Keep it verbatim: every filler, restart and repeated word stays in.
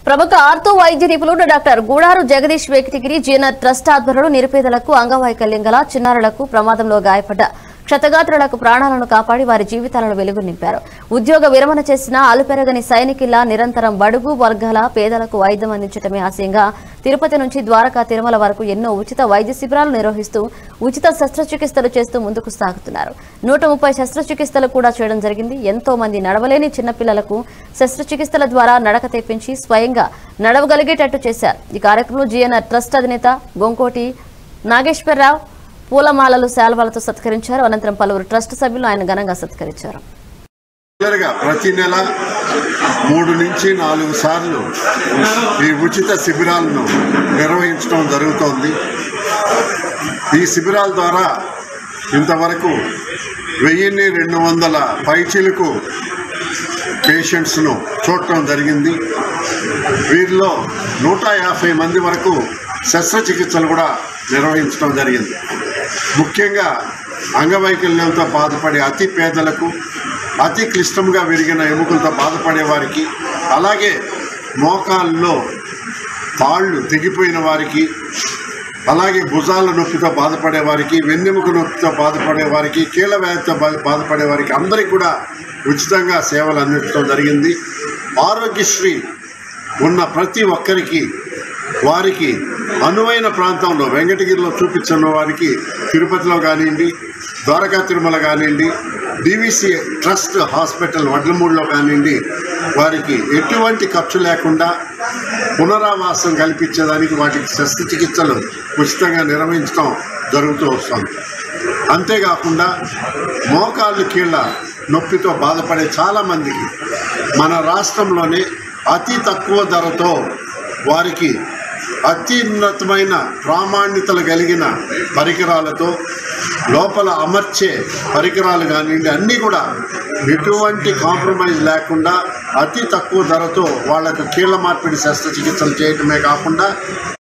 ప్రముఖ ఆర్థో వైద్య నిపుణుడు doctor Gudaru Jagadish Venkatagiri GNR trust ఆధ్వర్యంలో నిరుపేదలకు అంగవైకల్యం గల చిన్నారులకు ప్రమాదంలో గాయపడ్డ క్షతగాత్రులకు ప్రాణాలను కాపాడి వారి జీవితాలను వెలుగు నింపారు. ఉద్యోగ విరమణ చేసిన అలుపెరగని సైనికుల్లా నిరంతరం బడుగు వర్గాల పేదలకు వైద్యం అందించడమే ఆశయంగా తిరుపతి నుంచి ద్వారకా తిరుమల వరకు ఎన్నో ఉచిత వైద్య శిబిరాలు నిర్వహిస్తూ ఉచిత శస్త్రచికిత్సలు చేస్తూ ముందుకు సాగుతున్నారు. నూట ముప్పై శస్త్రచికిత్సలు కూడా చేయడం జరిగింది. ఎంతో మంది నడవలేని చిన్నపిల్లలకు శస్త్రచికిత్సల ద్వారా నడక తెప్పించి స్వయంగా నడవగలిగేటట్టు చేశారు. ఈ కార్యక్రమంలో జీఎన్ఆర్ ట్రస్ట్ అధినేత గొంకోటి నాగేశ్వరరావు పూలమాలలు శాల్వాలతో సత్కరించారు. అనంతరం పలువురు ట్రస్ట్ సభ్యులు ఆయన ఘనంగా సత్కరించారు. ప్రతి నెల మూడు నుంచి నాలుగు సార్లు ఈ ఉచిత శిబిరాలను నిర్వహించడం జరుగుతోంది. ఈ శిబిరాల ద్వారా ఇంతవరకు వెయ్యిన్ని రెండు వందల పైచీలకు పేషెంట్స్ను చూడటం జరిగింది. వీరిలో నూట యాభై మంది వరకు శస్త్రచికిత్సలు కూడా నిర్వహించడం జరిగింది. ముఖ్యంగా అంగవైకల్యంతో బాధపడే అతి పేదలకు, అతి క్లిష్టంగా విరిగిన ఎముకలతో బాధపడే వారికి, అలాగే మోకాళ్ళలో తాళ్ళు తెగిపోయిన వారికి, అలాగే భుజాల నొప్పితో బాధపడే వారికి, వెన్నెముక నొప్పితో బాధపడే వారికి, కీళ్ళ వ్యాధితో బాధపడే వారికి అందరికీ కూడా ఉచితంగా సేవలు అందించడం జరిగింది. ఆరోగ్యశ్రీ ఉన్న ప్రతి ఒక్కరికి వారికి అనువైన ప్రాంతంలో వెంకటగిరిలో చూపించిన వారికి తిరుపతిలో కానివ్వండి, ద్వారకా తిరుమల కానివ్వండి, డివిసి ట్రస్ట్ హాస్పిటల్ వడ్లమూడిలో కానివ్వండి, వారికి ఎటువంటి ఖర్చు లేకుండా పునరావాసం కల్పించేదానికి వాటికి శస్త్రచికిత్సలు ఉచితంగా నిర్వహించడం జరుగుతూ వస్తుంది. అంతేకాకుండా మోకాళ్ళు కీళ్ళ నొప్పితో బాధపడే చాలామందికి మన రాష్ట్రంలోనే అతి తక్కువ ధరతో వారికి అత్యున్నతమైన ప్రామాణ్యతలు కలిగిన పరికరాలతో లోపల అమర్చే పరికరాలు కానివ్వండి అన్నీ కూడా ఎటువంటి కాంప్రమైజ్ లేకుండా అతి తక్కువ ధరతో వాళ్లకు కీళ్ళ మార్పిడి శస్త్రచికిత్సలు చేయటమే కాకుండా